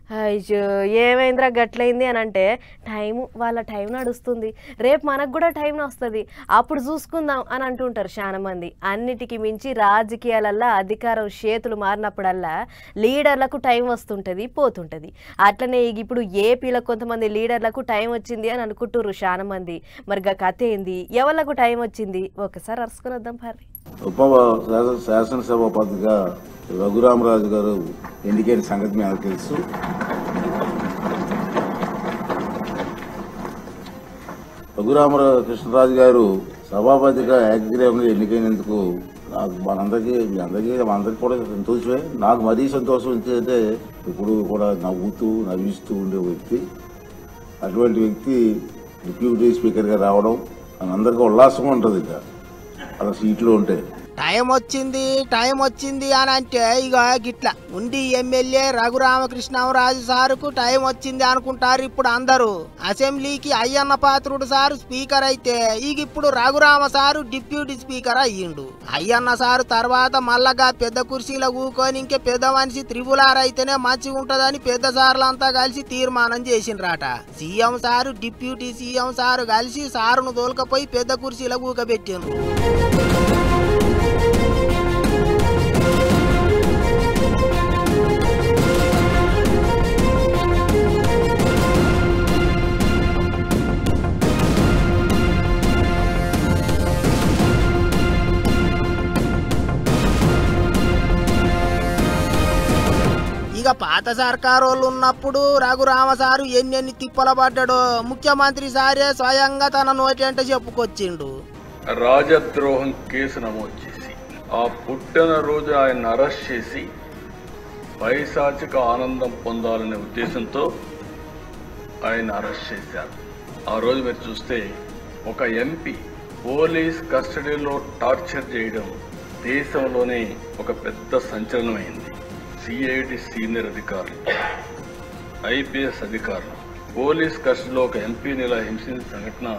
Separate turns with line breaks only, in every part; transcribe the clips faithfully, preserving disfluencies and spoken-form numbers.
అయ్యో ఏమైందిరా గట్లయింది అని అంటే టైము వాళ్ళ టైం నడుస్తుంది, రేపు మనకు కూడా టైం వస్తుంది, అప్పుడు చూసుకుందాం అని అంటుంటారు చాలా మంది. అన్నిటికీ మించి రాజకీయాలల్లో అధికారం చేతులు మారినప్పుడల్లా లీడర్లకు టైం వస్తుంటుంది పోతుంటుంది. అట్లనే ఇప్పుడు ఏపీలో కొంతమంది లీడర్లకు టైం వచ్చింది అని అనుకుంటున్నారు చాలా మంది. మరి గా కథ ఏంది, ఎవరికి టైం వచ్చింది ఒకసారి అరుసుకొని వద్దాం పర్రి.
ఉప శాసనసభాపతిగా రఘురామరాజు గారు ఎన్నికైన సంగతి మీకు తెలుసు. రఘురామరాజు కృష్ణరాజు గారు సభాపతిగా ఏకగ్రీవంగా ఎన్నికైనందుకు నాకు మనందరికీ మీ అందరికీ మనందరికీ కూడా సంతోషమే. నాకు మరీ సంతోషం ఏంటంటే ఇప్పుడు కూడా నవ్వుతూ నవ్విస్తూ ఉండే వ్యక్తి, అటువంటి వ్యక్తి డిప్యూటీ స్పీకర్గా రావడం మనందరికీ ఉల్లాసంగా ఉంటుంది. ఇక అలా సీట్లో ఉంటే
టైం వచ్చింది టైం వచ్చింది అని అంటే ఇక గిట్లా ఉండి ఎమ్మెల్యే రఘురామకృష్ణరాజు సారుకు టైం వచ్చింది అనుకుంటారు ఇప్పుడు అందరూ. అసెంబ్లీకి అయ్యన్న పాత్రుడు సారు స్పీకర్ అయితే ఇక ఇప్పుడు రఘురామ సారు డిప్యూటీ స్పీకర్ అయ్యిండు. అయ్యన్న సారు తర్వాత మల్లగా పెద్ద కుర్చీలో కూకొని ఇంకే పెద్ద మనిషి త్రిపులార్ అయితేనే మంచిగా ఉంటదని పెద్ద సార్లంతా కలిసి తీర్మానం చేసిండ్రాట. CM sir deputy CM sir కలిసి సారును తోలుకపోయి పెద్ద కుర్చీలో కూకబెట్టిండ్రు. ఇక పాత సర్కారు వాళ్ళు ఉన్నప్పుడు రఘురామ సారు ఎన్నెన్ని తిప్పల పడ్డాడో ముఖ్యమంత్రి సారే స్వయంగా తన నోటంట చెప్పుకొచ్చిండు.
రాజద్రోహం కేసు నమోదు చేసి ఆ పుట్టిన రోజు ఆయన అరెస్ట్ చేసి పైశాచిక ఆనందం పొందాలనే ఉద్దేశంతో ఆయన అరెస్ట్ చేశారు. ఆ రోజు మీరు చూస్తే ఒక ఎంపీ పోలీస్ కస్టడీలో టార్చర్ చేయడం దేశంలోనే ఒక పెద్ద సంచలనమైంది. సిఐడి సీనియర్ అధికారులు, ఐపీఎస్ అధికారులు పోలీస్ కస్టడీలో ఒక ఎంపీని ఇలా హింసించిన సంఘటన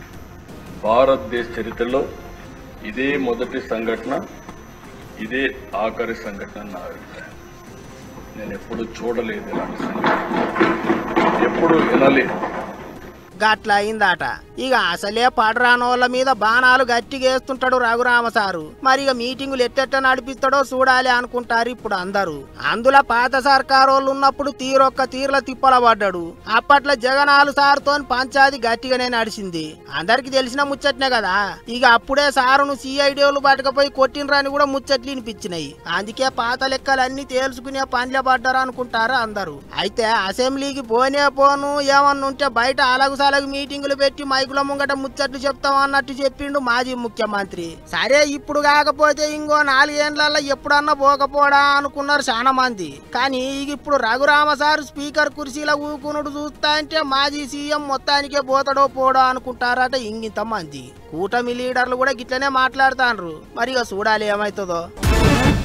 భారతదేశ చరిత్రలో ఇదే మొదటి సంఘటన, ఇదే ఆఖరి సంఘటన నా అభిప్రాయం. నేను ఎప్పుడు చూడలేదు ఇలాంటి సంఘటన, ఎప్పుడు వినలేదు.
గట్ల అయిందట. ఇక అసలే పడరానోళ్ళ మీద బాణాలు గట్టిగా వేస్తుంటాడు రఘురామ సారు. మరి ఇక మీటింగులు ఎట్టెట్ట నడిపిస్తాడో చూడాలి అనుకుంటారు ఇప్పుడు అందరూ. అందులో పాత సర్కారు వాళ్ళు ఉన్నప్పుడు తీరొక్క తీర్ల తిప్పల పడ్డాడు. అప్పట్లో జగనాలు సారుతో పంచాది గట్టిగానే నడిచింది, అందరికి తెలిసిన ముచ్చట్నే కదా. ఇక అప్పుడే సారును సిఐడిఓలు పట్టుకపోయి కొట్టినరని కూడా ముచ్చట్లు వినిపించినాయి. అందుకే పాత లెక్కలన్నీ తేల్చుకునే పనిలో పడ్డారు అనుకుంటారు అందరూ. అయితే అసెంబ్లీకి పోనే పోను ఏమన్నుంటే బయట అలగు సలగు మీటింగులు పెట్టి మైకుల ముంగట ముచ్చట్లు చెప్తాం అన్నట్టు చెప్పిండు మాజీ ముఖ్యమంత్రి. సరే ఇప్పుడు కాకపోతే ఇంకో నాలుగేళ్లలో ఎప్పుడన్నా పోకపోడా అనుకున్నారు చాలా మంది. కానీ ఇప్పుడు రఘురామ సారు స్పీకర్ కుర్చీలో ఊకునుడు చూస్తా అంటే మాజీ సీఎం మొత్తానికే పోతాడో పోడో అనుకుంటారట ఇంగింత మంది. కూటమి లీడర్లు కూడా గిట్లనే మాట్లాడుతాండ్రు. మరి ఇక చూడాలి ఏమైతుందో.